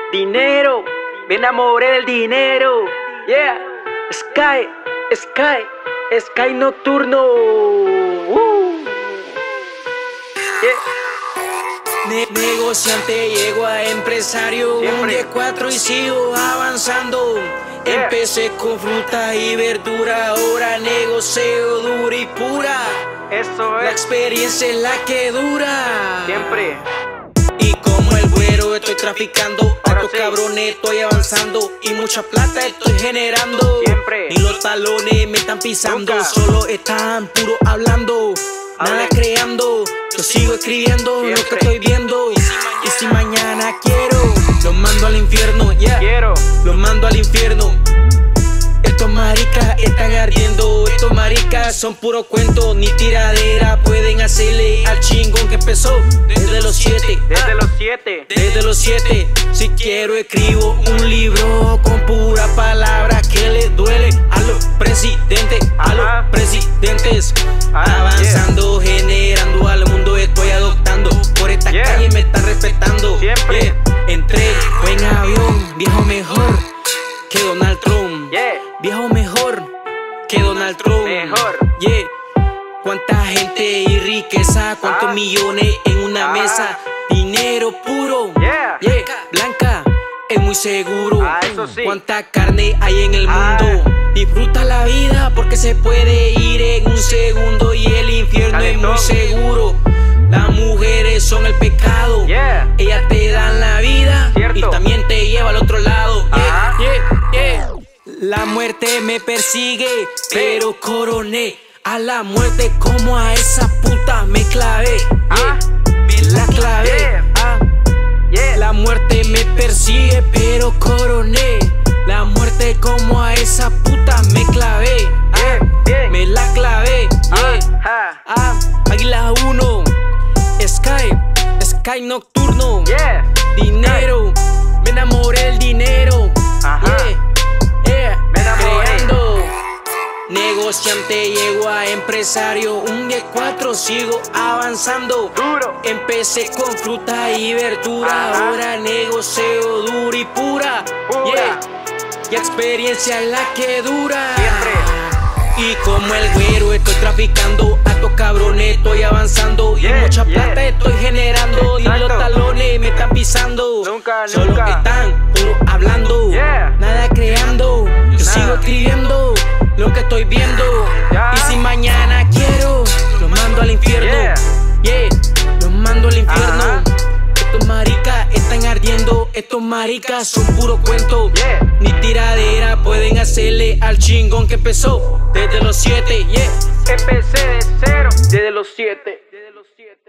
Dinero, me enamoré del dinero. Yeah, Sky, Sky, Sky Nocturno. Yeah. Negociante llego a empresario, Siempre. un 10-4 y sigo avanzando. Yeah. Empecé con fruta y verdura, ahora negocio dura y pura. Eso La es. experiencia es la que dura. Siempre. Y como el güero estoy traficando, Ahora harto sí. cabrones estoy avanzando y mucha plata estoy generando. Siempre. Ni los talones me están pisando, Nunca. solo están puro hablando, nada Hablen. creando. Yo sigo escribiendo lo que Siempre. estoy viendo. Y si mañana quiero, los mando al infierno, yeah. Quiero. Los mando al infierno. Estos maricas están ardiendo, estos maricas son puro cuento, ni tiradera pueden hacerle al chingón que empezó desde los 7. Desde los 7. Desde los 7, si quiero escribo un libro con pura palabra que le duele a los presidentes, a los Ajá. presidentes. Ah, Avanzando, generando al mundo estoy adoptando. Por esta Yeah. calle me están respetando. Siempre. Yeah. Entré en avión, viejo mejor que Donald Trump. Yeah. Viejo mejor que Donald Trump. Mejor. Yeah. Cuánta gente y riqueza, cuántos Ah. millones en una Ah. mesa. Dinero puro. Yeah. Yeah. Blanca es muy seguro. Ah, eso sí. Cuánta carne hay en el Ah. mundo. Disfruta la vida porque se puede ir en un segundo y el infierno es muy Calentón. seguro. Las mujeres son el pecado. Yeah. Ellas te dan la vida Cierto. y también te lleva al otro lado. Ajá. La muerte me persigue, pero coroné a la muerte como a esa puta me clavé. Ah. Me la clavé. Yeah. Ah. Yeah. La muerte me persigue, pero coroné la muerte como a esa puta me clavé. Ah. Bien, bien. Me la clavé. Yeah. Ajá. Ah, Águila 1, Sky Nocturno, Yeah. dinero, me enamoré del dinero. Ajá. Yeah. Me enamoré. Creando, negociante llego a empresario, un 10-4 sigo avanzando. Duro. Empecé con fruta y verdura, Ajá. ahora negocio dura y pura. Pura. Yeah. Y experiencia es la que dura. Siempre. Y como el güero estoy traficando, a estos cabrones estoy avanzando. Y Yeah, mucha yeah. plata estoy generando. Y los Exacto. talones me están pisando. Nunca, Solo nunca. están puro hablando, Yeah. nada creando. Yo sigo escribiendo lo que estoy viendo. Ya. Y si mañana quiero, los mando al infierno. Yeah. Yeah, los mando al infierno. Ajá. Estos maricas están ardiendo, estos maricas son puro cuento. Yeah. Ni tiradera pueden hacerle al chingón que empezó desde los 7. Yeah. Empecé de cero. Desde los 7.